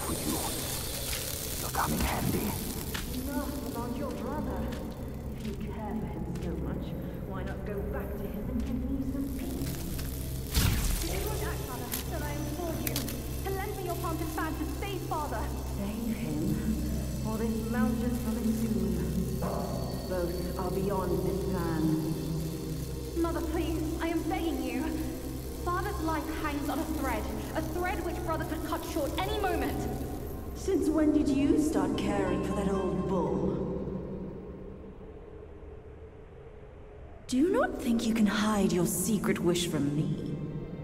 life with you. You'll come in handy. Enough about your brother. If you care for him so much, why not go back to him and give me some peace? If you won't act, Mother, then I implore you to lend me your planted fan to save Father. Save him, or this mountain from its doom. Both are beyond this plan. Mother, please, I am begging you. Father's life hangs on a thread which Brother could cut short any moment. Since when did you start caring for that old bull? Do you not think you can hide your secret wish from me?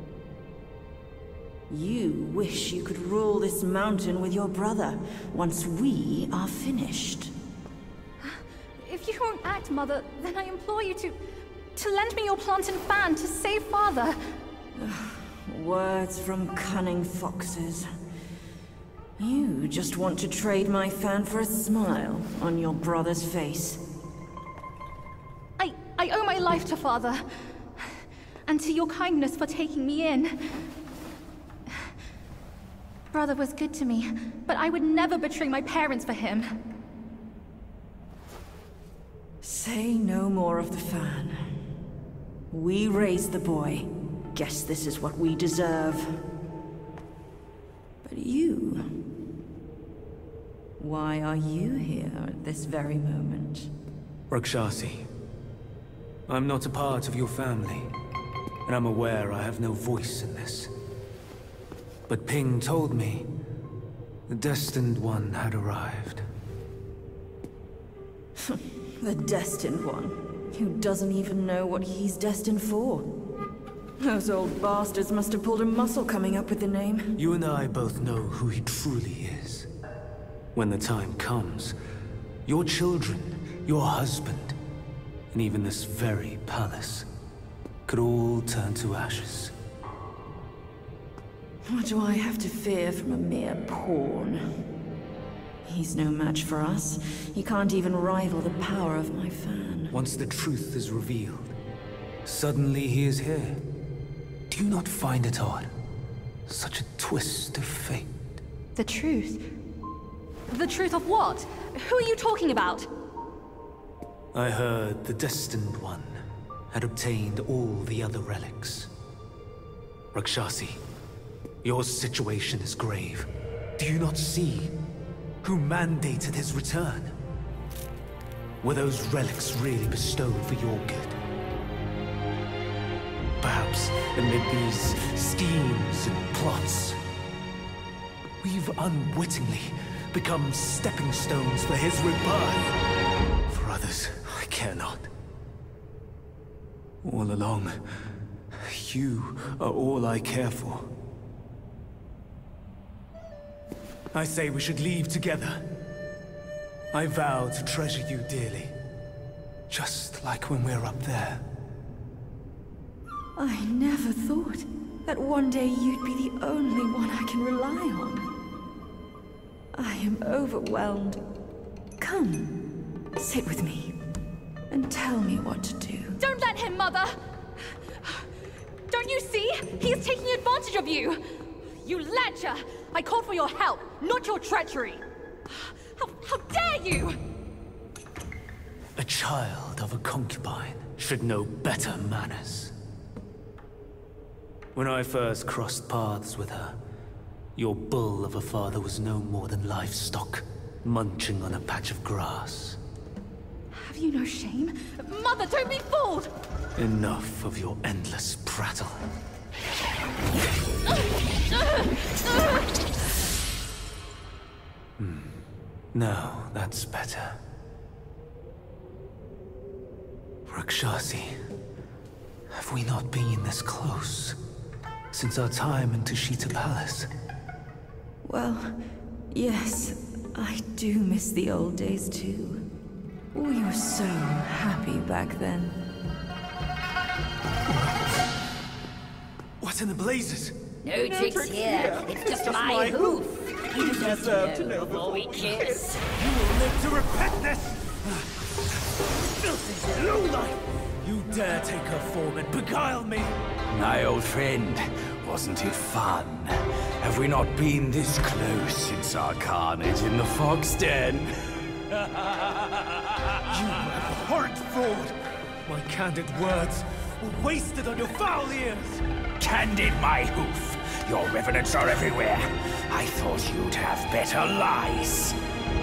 You wish you could rule this mountain with your brother once we are finished. If you won't act, Mother, then I implore you to lend me your planted fan to save Father. Words from cunning foxes. You just want to trade my fan for a smile on your brother's face. I owe my life to Father, and to your kindness for taking me in. Brother was good to me, but I would never betray my parents for him. Say no more of the fan. We raised the boy. Guess this is what we deserve. But you... why are you here at this very moment? Rakshasi, I'm not a part of your family, and I'm aware I have no voice in this. But Ping told me the Destined One had arrived. The Destined One, who doesn't even know what he's destined for. Those old bastards must have pulled a muscle coming up with the name. You and I both know who he truly is. When the time comes, your children, your husband, and even this very palace could all turn to ashes. What do I have to fear from a mere pawn? He's no match for us. He can't even rival the power of my fan. Once the truth is revealed, suddenly he is here. Do you not find it odd? Such a twist of fate. The truth? The truth of what? Who are you talking about? I heard the Destined One had obtained all the other relics. Rakshasi, your situation is grave. Do you not see who mandated his return? Were those relics really bestowed for your good? Perhaps amid these schemes and plots, we've unwittingly become stepping stones for his rebirth. For others, I care not. All along, you are all I care for. I say we should leave together. I vow to treasure you dearly, just like when we're up there. I never thought that one day you'd be the only one I can rely on. I am overwhelmed. Come, sit with me, and tell me what to do. Don't let him, Mother! Don't you see? He is taking advantage of you! You ledger! I called for your help, not your treachery! How dare you! A child of a concubine should know better manners. When I first crossed paths with her, your bull of a father was no more than livestock, munching on a patch of grass. Have you no shame? Mother, don't be fooled! Enough of your endless prattle. Now, that's better. Rakshasi, have we not been this close since our time in Tushita Palace? Well, yes, I do miss the old days too. We were so happy back then. What in the blazes? No tricks here. It's just my hoof. You deserve to know before we kiss. You will live to repent this! Filthy lowlife! You dare take her form and beguile me! My old friend, wasn't it fun? Have we not been this close since saw carnage in the Fox Den. You abhorrent fraud! My candid words were wasted on your foul ears! Candid my hoof. Your revenants are everywhere. I thought you'd have better lies.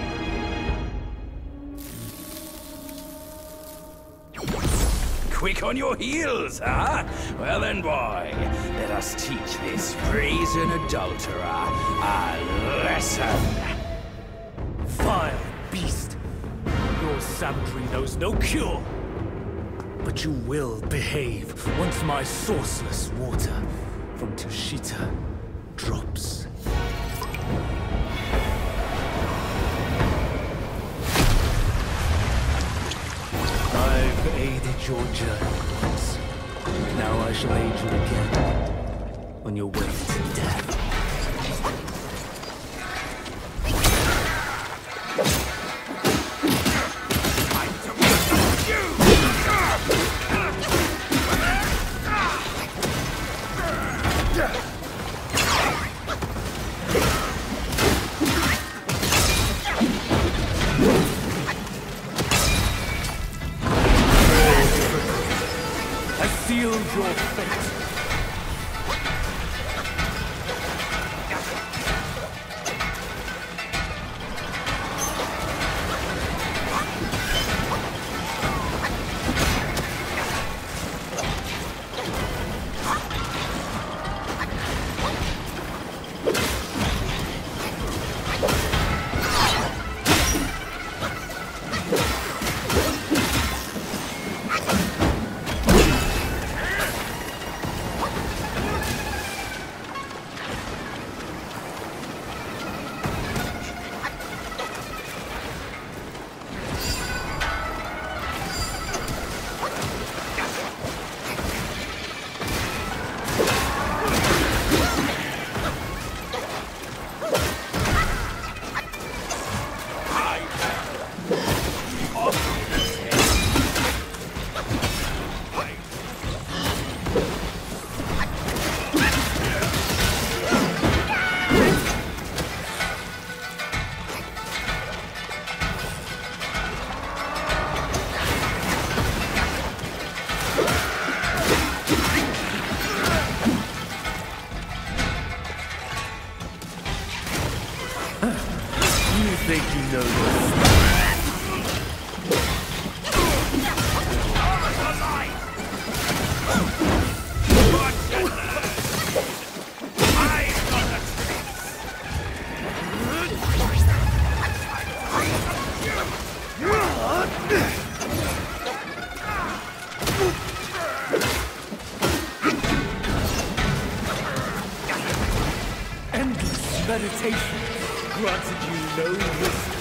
Quick on your heels, huh? Well then, boy, let us teach this brazen adulterer a lesson. Vile beast! Your savagery knows no cure! But you will behave once my sourceless water from Tushita drops. I've aided your journey once. Now I shall aid you again on your way to death. Sealed your fate. think you know this. Endless meditation granted you no wisdom.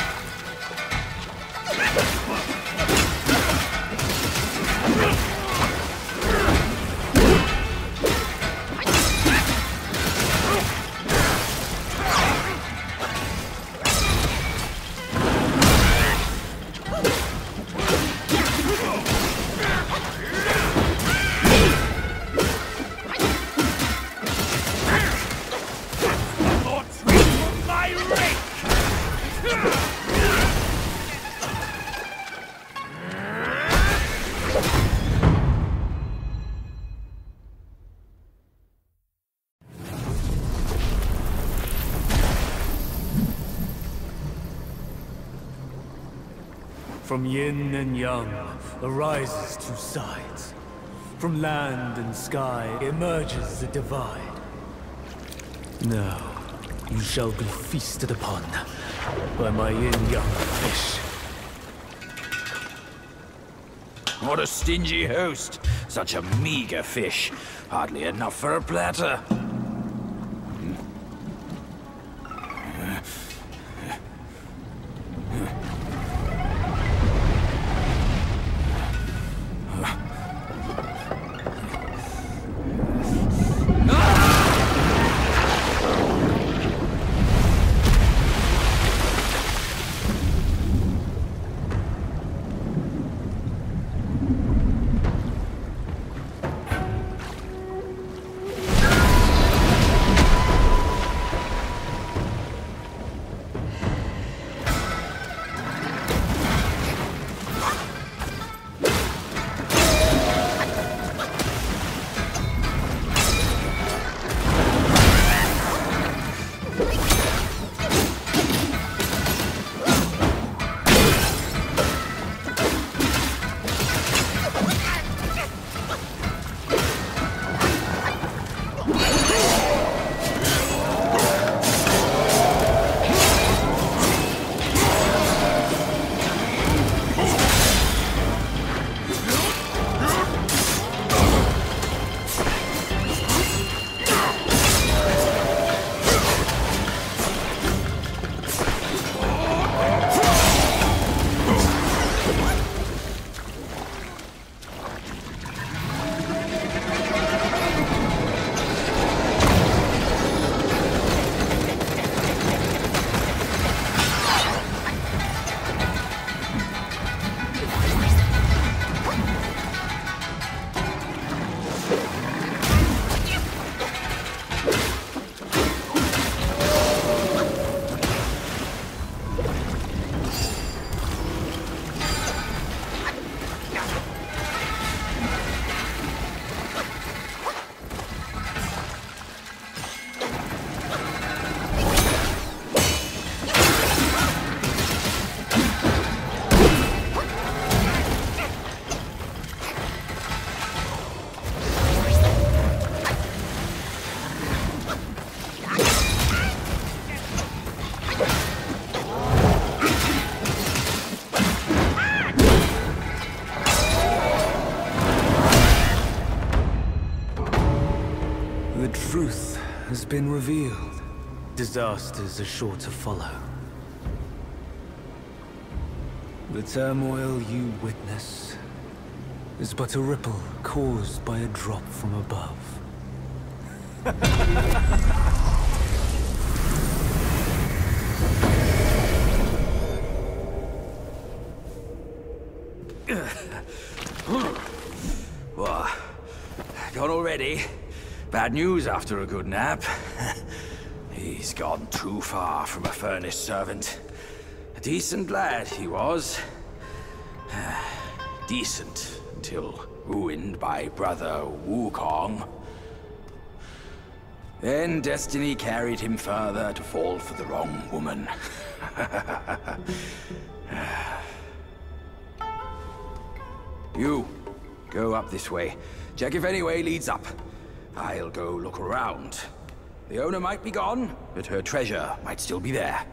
From yin and yang arises two sides. From land and sky emerges a divide. Now, you shall be feasted upon by my Yin-Yang fish. What a stingy host! Such a meager fish. Hardly enough for a platter. has been revealed. Disasters are sure to follow. The turmoil you witness is but a ripple caused by a drop from above. What? Gone already? Bad news after a good nap. He's gone too far from a furnace servant. A decent lad he was. Decent until ruined by brother Wukong. Then destiny carried him further to fall for the wrong woman. You, go up this way. Check if any way leads up. I'll go look around. The owner might be gone, but her treasure might still be there.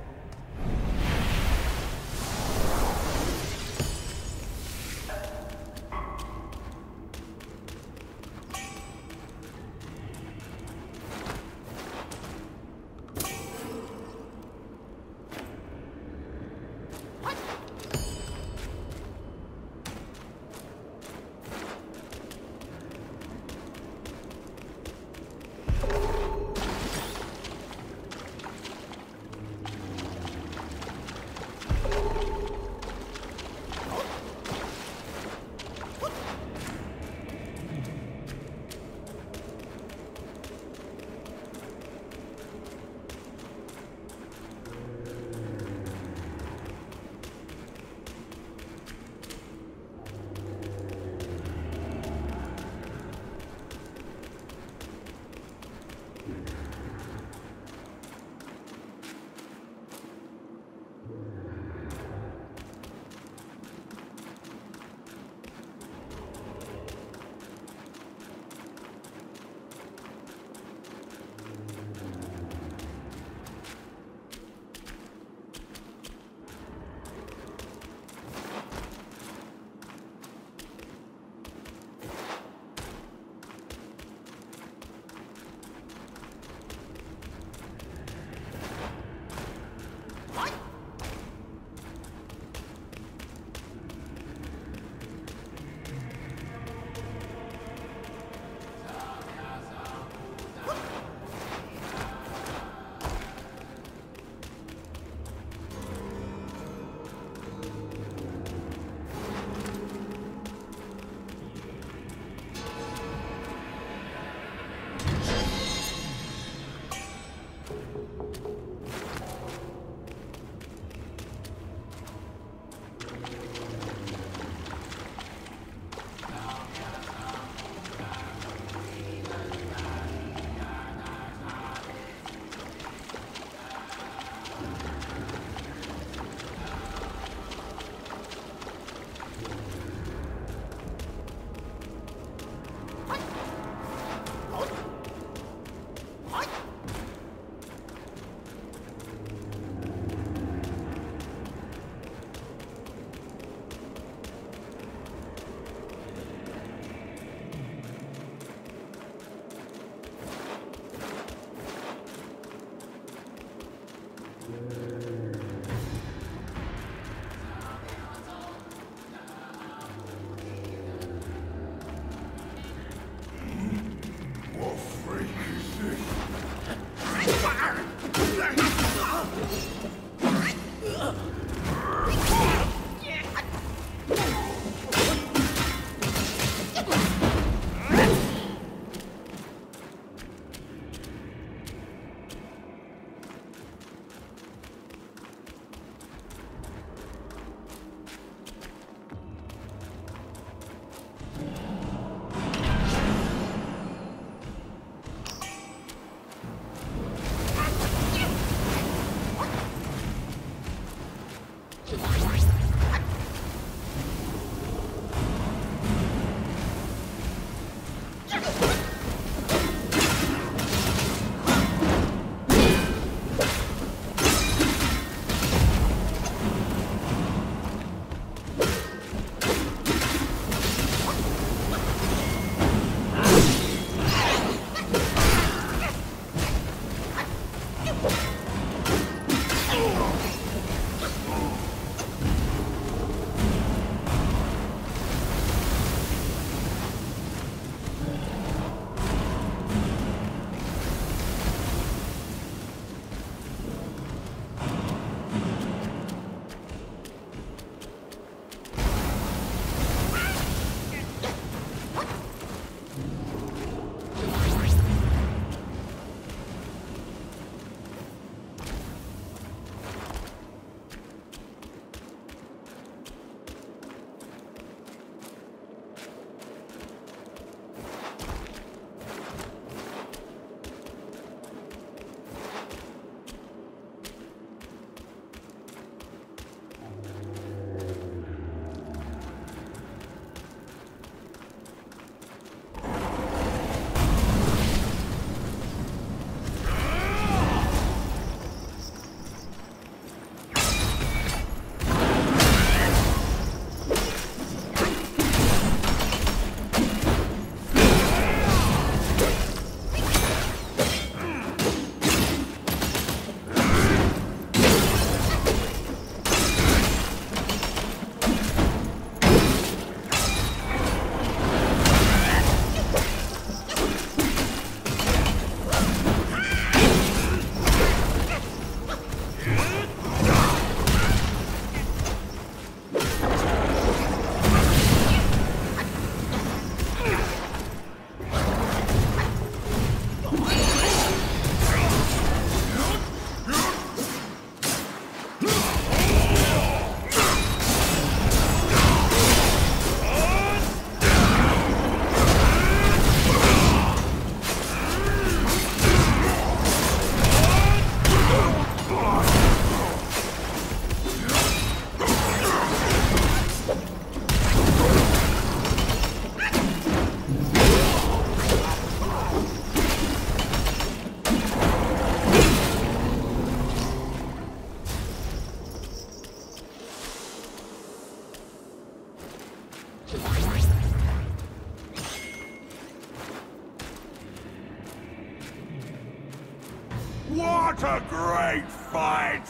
What a great fight!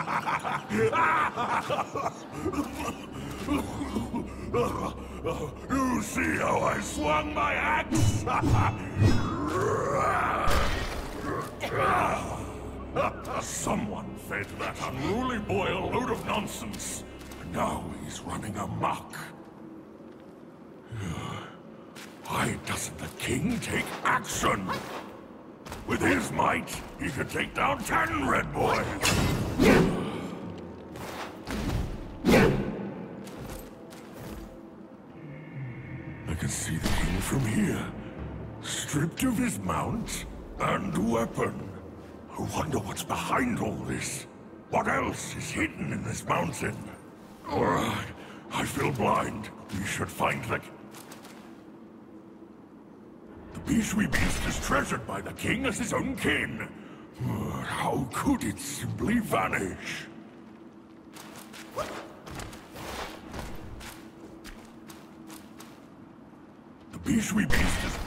You see how I swung my axe? Someone fed that unruly boy a load of nonsense. Now he's running amok. Why doesn't the king take action? With his might, he could take down 10 red boys. I can see the king from here, stripped of his mount and weapon. I wonder what's behind all this. What else is hidden in this mountain? I feel blind. We should find the Bishui beast is treasured by the king as his own kin. How could it simply vanish? The Bishui beast is...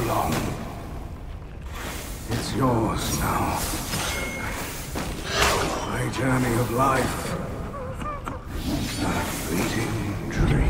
long. It's yours now. My journey of life. A fleeting dream.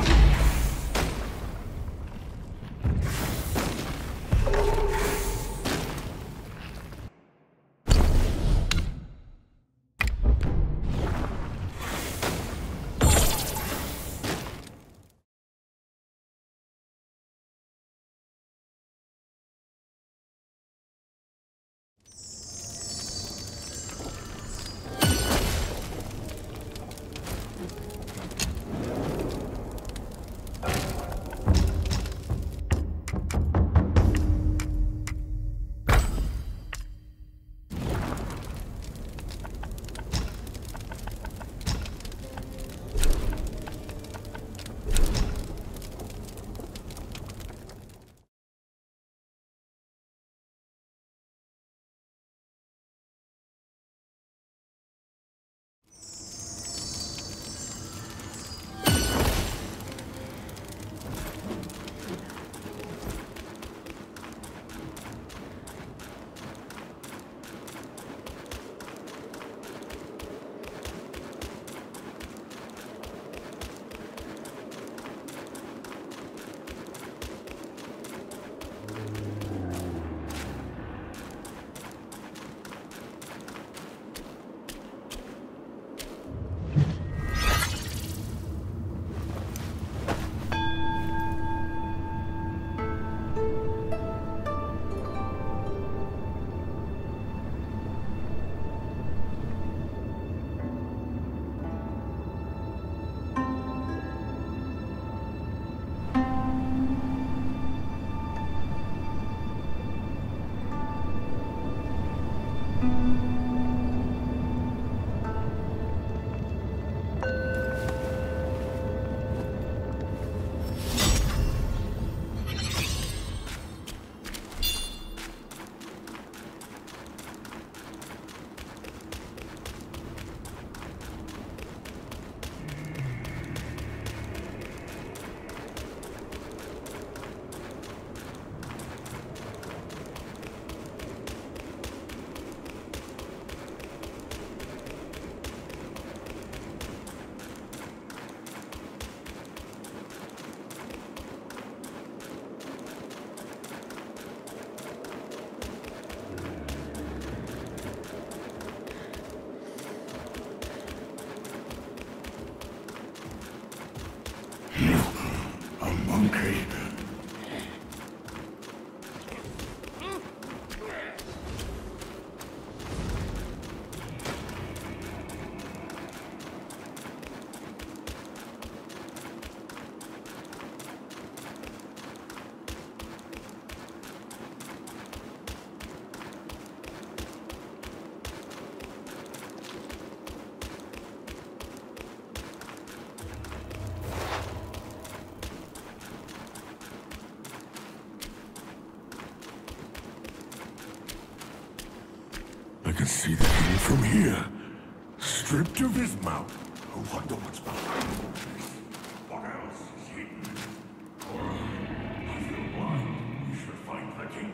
I can see the king from here. Stripped of his mount. I wonder what's behind all this. What else is hidden? I feel blind. We should find the king.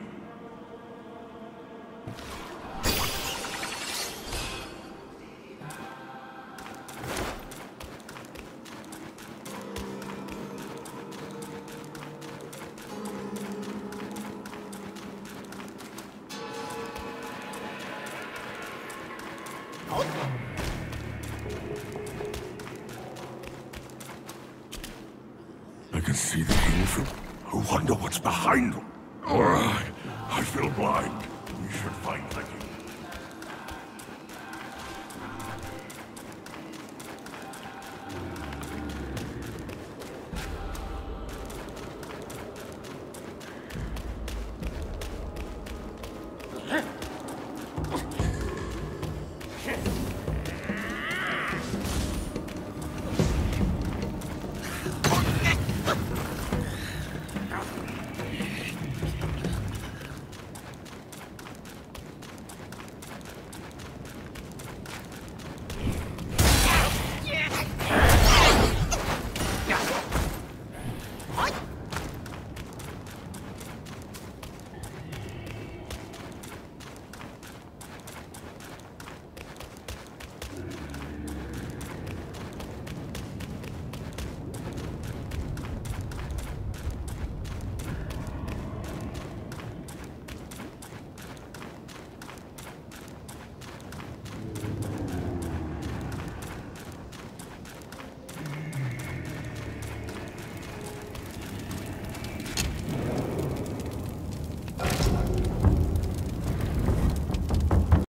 I can see the king from... I wonder what's behind them. I feel blind. We should find the king.